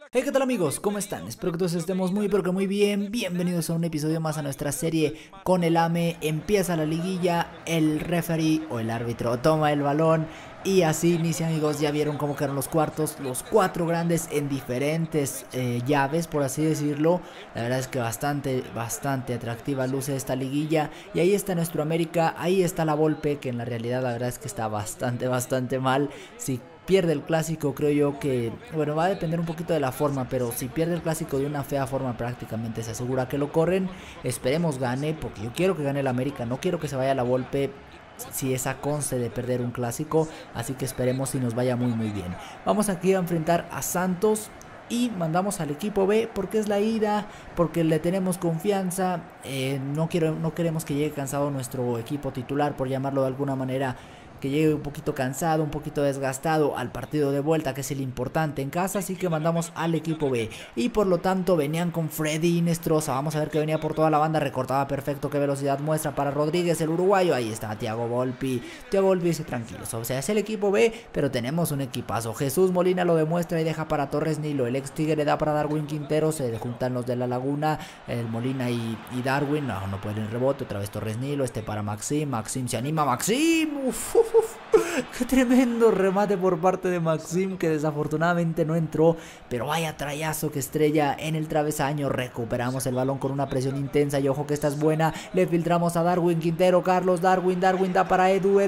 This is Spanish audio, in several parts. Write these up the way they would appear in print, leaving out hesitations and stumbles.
Hey, ¿qué tal amigos? ¿Cómo están? Espero que todos estemos muy pero que muy bien. Bienvenidos a un episodio más a nuestra serie con el AME. Empieza la liguilla, el referee o el árbitro toma el balón y así inicia, amigos. Ya vieron cómo quedaron los cuartos, los cuatro grandes en diferentes llaves, por así decirlo. La verdad es que bastante atractiva luce esta liguilla. Y ahí está nuestro América, ahí está la Volpe, que en la realidad la verdad es que está bastante mal. Si pierde el clásico, creo yo que, bueno, va a depender un poquito de la forma, pero si pierde el clásico de una fea forma, prácticamente se asegura que lo corren. Esperemos gane, porque yo quiero que gane el América, no quiero que se vaya a la Volpe si esa conste de perder un clásico, así que esperemos y nos vaya muy bien. Vamos aquí a enfrentar a Santos y mandamos al equipo B porque es la ida, porque le tenemos confianza. No queremos que llegue cansado nuestro equipo titular, por llamarlo de alguna manera, que llegue un poquito cansado, un poquito desgastado al partido de vuelta, que es el importante en casa, así que mandamos al equipo B. Y por lo tanto venían con Freddy Inestrosa, vamos a ver que venía por toda la banda, recortaba perfecto, qué velocidad muestra para Rodríguez, el uruguayo. Ahí está Thiago Volpi dice tranquilos, o sea, es el equipo B, pero tenemos un equipazo. Jesús Molina lo demuestra y deja para Torres Nilo, el ex Tigre da para Darwin Quintero, se juntan los de la Laguna, el Molina y Darwin, no pueden el rebote, otra vez Torres Nilo, para Maxim se anima, Maxim, qué tremendo remate por parte de Maxim, que desafortunadamente no entró, pero vaya trayazo que estrella en el travesaño. Recuperamos el balón con una presión intensa y ojo que esta es buena, le filtramos a Darwin Quintero, Carlos Darwin da para Edu,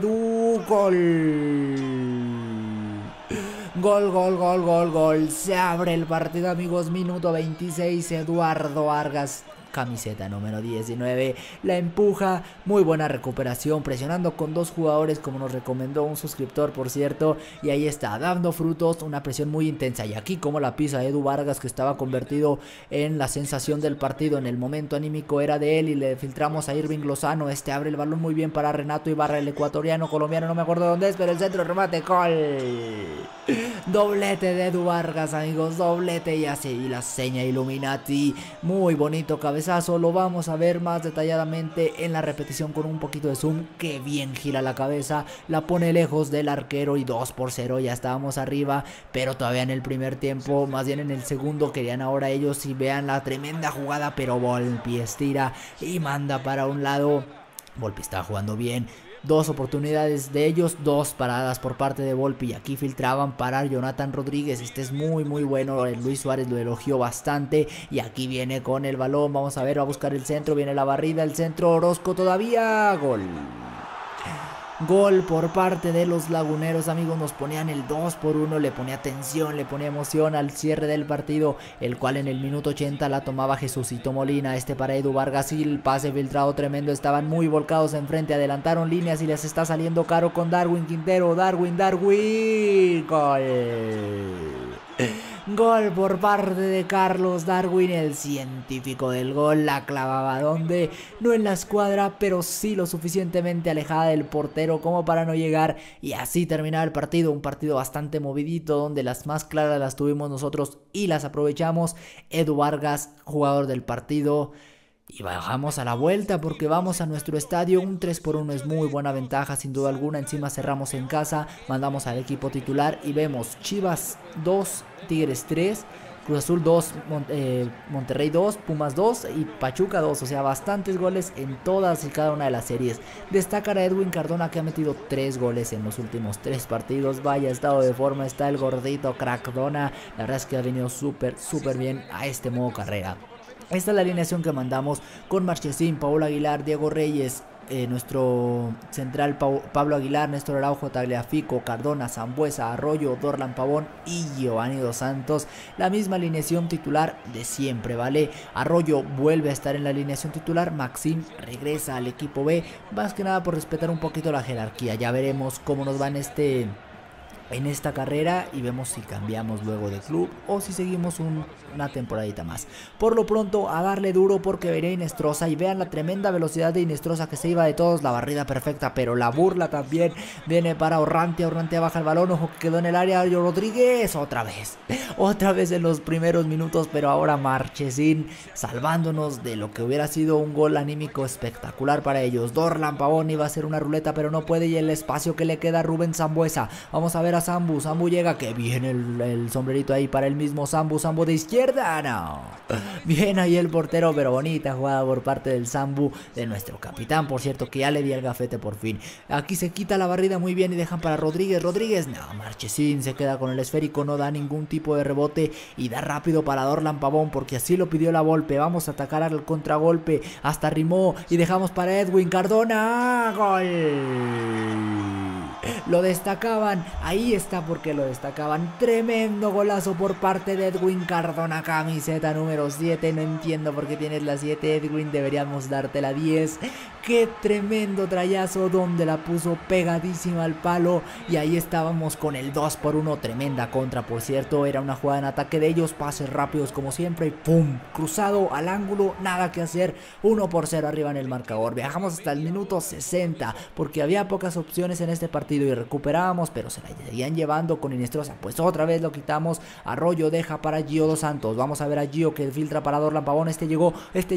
gol, se abre el partido, amigos, minuto 26, Eduardo Vargas, camiseta número 19, la empuja, muy buena recuperación, presionando con dos jugadores como nos recomendó un suscriptor, por cierto, y ahí está, dando frutos, una presión muy intensa. Y aquí como la pisa Edu Vargas, que estaba convertido en la sensación del partido, en el momento anímico era de él, y le filtramos a Irving Lozano, abre el balón muy bien para Renato Ibarra, el ecuatoriano, colombiano, no me acuerdo dónde es, pero el centro, remate, gol, doblete de Edu Vargas, amigos, doblete, y así la seña Illuminati, muy bonito cabezazo. Lo vamos a ver más detalladamente en la repetición con un poquito de zoom. Que bien gira la cabeza, la pone lejos del arquero y 2-0, ya estábamos arriba, pero todavía en el primer tiempo, más bien en el segundo, querían ahora ellos y vean la tremenda jugada, pero Volpi estira y manda para un lado. Volpi está jugando bien. Dos oportunidades de ellos, dos paradas por parte de Volpi, y aquí filtraban para Jonathan Rodríguez. Este es muy bueno, Luis Suárez lo elogió bastante, y aquí viene con el balón, vamos a ver, va a buscar el centro, viene la barrida, el centro, Orozco todavía, gol por parte de los laguneros, amigos. Nos ponían el 2-1, le ponía tensión, le ponía emoción al cierre del partido, el cual en el minuto 80 la tomaba Jesucito Molina, para Edu Vargas, y el pase filtrado tremendo, estaban muy volcados enfrente, adelantaron líneas y les está saliendo caro con Darwin Quintero, Darwin, gol por parte de Carlos Darwin, el científico del gol. La clavaba donde, no en la escuadra, pero sí lo suficientemente alejada del portero como para no llegar, y así terminaba el partido. Un partido bastante movidito, donde las más claras las tuvimos nosotros y las aprovechamos. Edu Vargas, jugador del partido. Y bajamos a la vuelta porque vamos a nuestro estadio. Un 3-1 es muy buena ventaja, sin duda alguna. Encima cerramos en casa, mandamos al equipo titular y vemos Chivas 2, Tigres 3, Cruz Azul 2, Monterrey 2, Pumas 2 y Pachuca 2. O sea, bastantes goles en todas y cada una de las series. Destacar a Edwin Cardona, que ha metido 3 goles en los últimos 3 partidos. Vaya estado de forma está el gordito Crackdona. La verdad es que ha venido súper bien a este modo carrera. Esta es la alineación que mandamos con Marchesín, Paolo Aguilar, Diego Reyes, nuestro central Pablo Aguilar, Néstor Araujo, Tagliafico, Cardona, Sambuesa, Arroyo, Dorlan Pavón y Giovanni Dos Santos. La misma alineación titular de siempre, ¿vale? Arroyo vuelve a estar en la alineación titular, Maxim regresa al equipo B, más que nada por respetar un poquito la jerarquía. Ya veremos cómo nos va en esta carrera y vemos si cambiamos luego de club o si seguimos una temporadita más. Por lo pronto a darle duro porque veré Inestrosa, y vean la tremenda velocidad de Inestrosa, que se iba de todos, la barrida perfecta, pero la burla también viene para Orrantia baja el balón, ojo que quedó en el área, Rodríguez otra vez en los primeros minutos, pero ahora Marchesín salvándonos de lo que hubiera sido un gol anímico espectacular para ellos. Dorlan Pavón iba a hacer una ruleta pero no puede, y el espacio que le queda a Rubén Sambuesa. Vamos a ver a Sambu, Sambu llega, que bien el sombrerito ahí para el mismo Sambu, Sambu de izquierda, no. Bien ahí el portero, pero bonita jugada por parte del Sambu, de nuestro capitán, por cierto, que ya le di el gafete por fin. Aquí se quita la barrida muy bien y dejan para Rodríguez, Rodríguez, no, Marchesín se queda con el esférico, no da ningún tipo de rebote y da rápido para Dorlan Pavón, porque así lo pidió la Volpe. Vamos a atacar al contragolpe, hasta rimó y dejamos para Edwin Cardona, ¡gol! Lo destacaban, ahí está porque lo destacaban. Tremendo golazo por parte de Edwin Cardona, camiseta número 7. No entiendo por qué tienes la 7, Edwin, deberíamos darte la 10. Qué tremendo trayazo, donde la puso pegadísima al palo. Y ahí estábamos con el 2-1, tremenda contra, por cierto. Era una jugada en ataque de ellos, pases rápidos como siempre y ¡pum! Cruzado al ángulo, nada que hacer. 1-0 arriba en el marcador. Viajamos hasta el minuto 60 porque había pocas opciones en este partido y recuperábamos, pero se la seguían llevando con Inestrosa. Pues otra vez lo quitamos. Arroyo deja para Gio Dos Santos. Vamos a ver a Gio que filtra para Dorlan Pavón. Este llegó,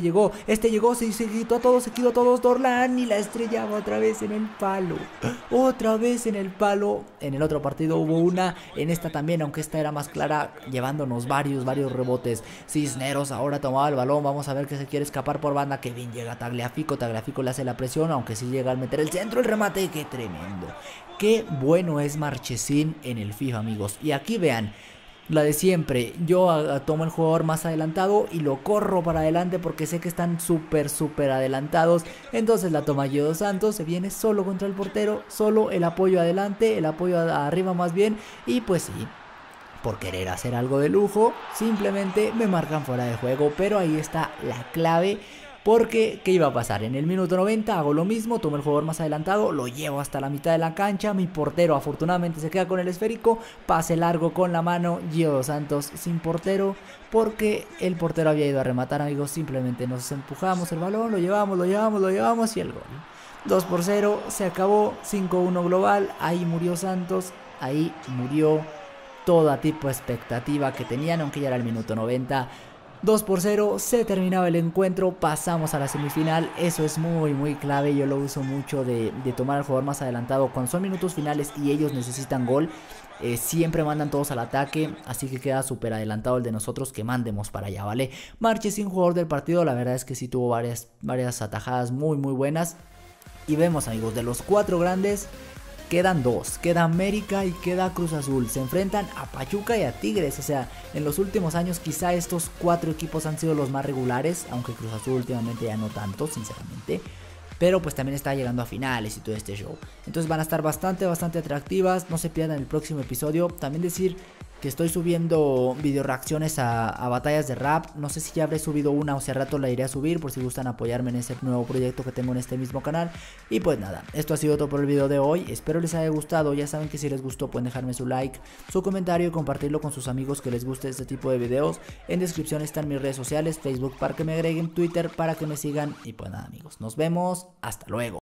se quitó a todos, Dorlan, y la estrellaba otra vez en el palo. Otra vez en el palo. En el otro partido hubo una, en esta también, aunque esta era más clara, llevándonos varios rebotes. Cisneros ahora tomaba el balón. Vamos a ver que se quiere escapar por banda. Que bien llega Tagliafico le hace la presión, aunque sí llega al meter el centro, el remate. Qué tremendo. Qué bueno es Marchesín en el FIFA, amigos. Y aquí vean, la de siempre. Yo tomo el jugador más adelantado y lo corro para adelante porque sé que están súper adelantados. Entonces la toma Gio Dos Santos, se viene solo contra el portero, solo el apoyo adelante, el apoyo arriba más bien. Y pues sí, por querer hacer algo de lujo, simplemente me marcan fuera de juego. Pero ahí está la clave. Porque, ¿qué iba a pasar? En el minuto 90 hago lo mismo, tomo el jugador más adelantado, lo llevo hasta la mitad de la cancha, mi portero afortunadamente se queda con el esférico, pase largo con la mano, Gio Dos Santos sin portero, porque el portero había ido a rematar, amigos. Simplemente nos empujamos el balón, lo llevamos y el gol. 2-0, se acabó, 5-1 global, ahí murió Santos, ahí murió toda tipo de expectativa que tenían, aunque ya era el minuto 90. 2-0, se terminaba el encuentro, pasamos a la semifinal. Eso es muy clave, yo lo uso mucho de tomar al jugador más adelantado cuando son minutos finales y ellos necesitan gol. Siempre mandan todos al ataque, así que queda súper adelantado el de nosotros, que mandemos para allá, ¿vale? Marchesín, jugador del partido, la verdad es que sí tuvo varias atajadas muy buenas. Y vemos, amigos, de los 4 grandes quedan 2, queda América y queda Cruz Azul. Se enfrentan a Pachuca y a Tigres. O sea, en los últimos años quizá estos 4 equipos han sido los más regulares, aunque Cruz Azul últimamente ya no tanto, sinceramente. Pero pues también está llegando a finales y todo este show. Entonces van a estar bastante atractivas. No se pierdan el próximo episodio. También decir que estoy subiendo video reacciones a batallas de rap. No sé si ya habré subido una o si al rato la iré a subir, por si gustan apoyarme en este nuevo proyecto que tengo en este mismo canal. Y pues nada, esto ha sido todo por el video de hoy. Espero les haya gustado. Ya saben que si les gustó pueden dejarme su like, su comentario y compartirlo con sus amigos que les guste este tipo de videos. En descripción están mis redes sociales, Facebook para que me agreguen, Twitter para que me sigan. Y pues nada, amigos, nos vemos. Hasta luego.